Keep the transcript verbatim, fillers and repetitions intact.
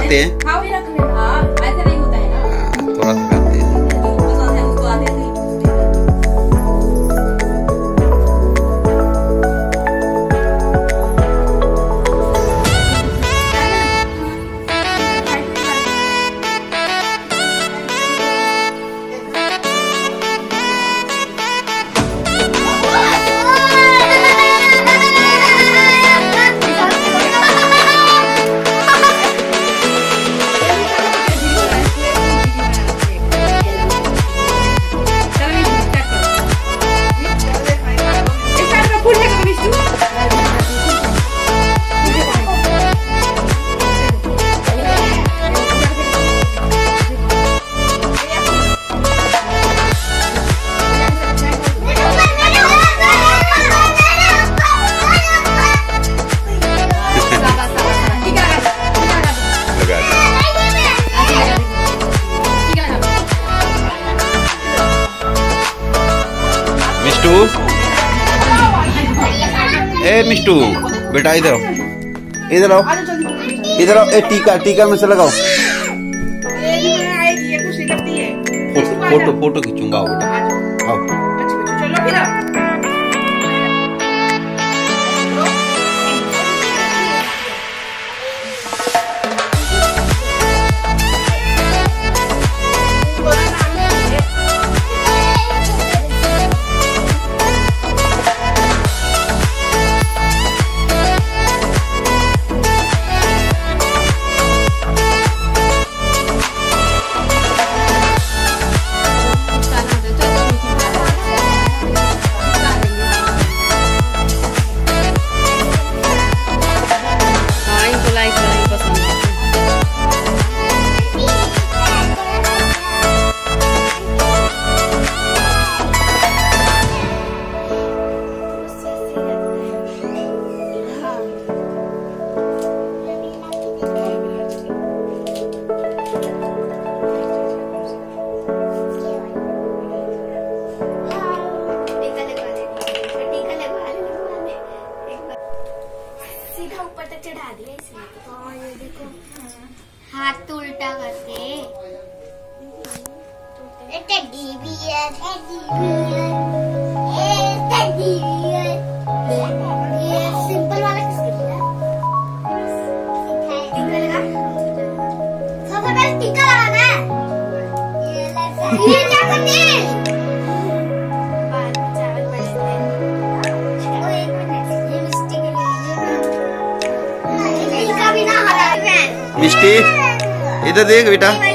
खाते हैं। खाओ ही रख ले। हाँ ऐसे नहीं होता है ना। थोड़ा सा खाते हैं। जो पसंद है उसको आते थे। ए मिष्टू बेटा इधर आओ, इधर आओ, इधर आओ। ए टीका टीका में से लगाओ। फोटो फोटो फोटो खींचूंगा बेटा। आओ चलो फिर। ऊपर तक चढ़ा दिया इसने। तो ये देखो हाथ तो उल्टा करके। Teddy bear, teddy bear, teddy bear. ये सिंपल वाला किसके लिए? टीका लगा। सबसे पहले टीका लगाना है। ये लगा। ये क्या करते हैं? बाद में चावल पड़ते हैं। ओ एक मिनट, ये मिस्टेक है। मिष्टी इधर देख बेटा।